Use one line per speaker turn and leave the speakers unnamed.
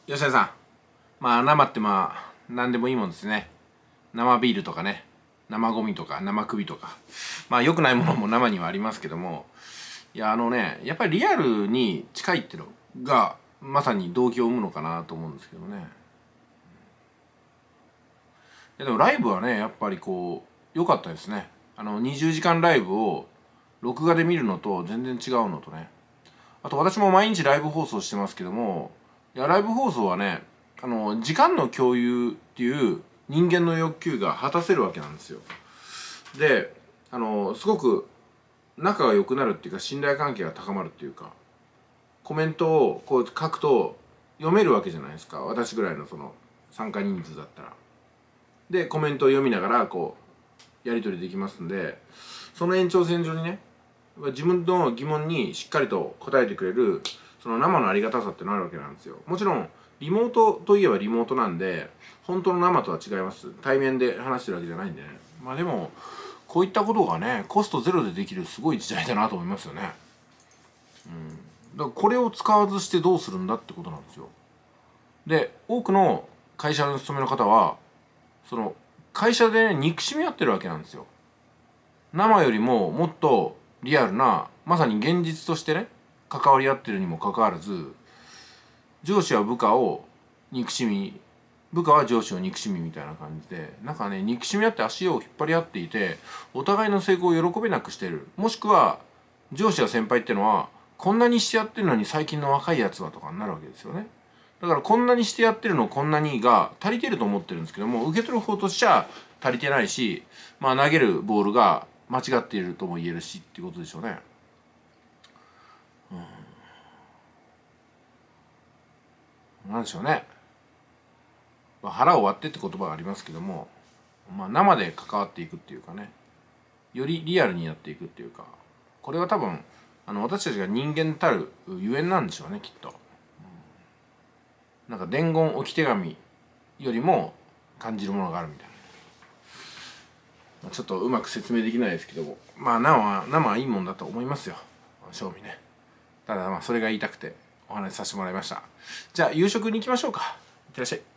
吉田さん、生って何でもいいもんですね。生ビールとかね、生ゴミとか生首とか、良くないものも生にはありますけども、やっぱりリアルに近いっていうのがまさに動機を生むのかなと思うんですけどね。でもライブはね、やっぱり良かったですね。20時間ライブを録画で見るのと全然違うのとね。あと私も毎日ライブ放送してますけども、ライブ放送はね、時間の共有っていう人間の欲求が果たせるわけなんですよ。で、すごく仲が良くなるっていうか、信頼関係が高まるっていうか、コメントを書くと読めるわけじゃないですか。私ぐらいの参加人数だったら。で、コメントを読みながらやり取りできますんで、その延長線上にね、自分の疑問にしっかりと答えてくれるその生のありがたさってのあるわけなんですよ。もちろんリモートといえばリモートなんで、本当の生とは違います。対面で話してるわけじゃないんでね。でもこういったことがね、コストゼロでできるすごい時代だなと思いますよね。だからこれを使わずしてどうするんだってことなんですよ。で、多くの会社の勤めの方はその会社で、ね、憎しみ合ってるわけなんですよ。生よりももっとリアルな、まさに現実としてね、関わり合ってるにもかかわらず、上司は部下を憎しみ、部下は上司を憎しみみたいな感じで、なんかね、憎しみ合って足を引っ張り合っていて、お互いの成功を喜べなくしている。もしくは上司や先輩ってのは、こんなにしてやってるのに最近の若いやつはとかになるわけですよね。だからこんなにしてやってるのこんなにが足りてると思ってるんですけども、受け取る方としちゃ足りてないし、投げるボールが間違っているとも言えるしっていうことでしょうね。なんでしょうね。腹を割ってって言葉がありますけども、生で関わっていくっていうかね、よりリアルにやっていくっていうか、これは多分私たちが人間たるゆえんなんでしょうね、きっと。なんか伝言置き手紙よりも感じるものがあるみたいな。ちょっとうまく説明できないですけども、生はいいもんだと思いますよ、正味ね。ただそれが言いたくてお話しさせてもらいました。じゃあ夕食に行きましょうか。いってらっしゃい。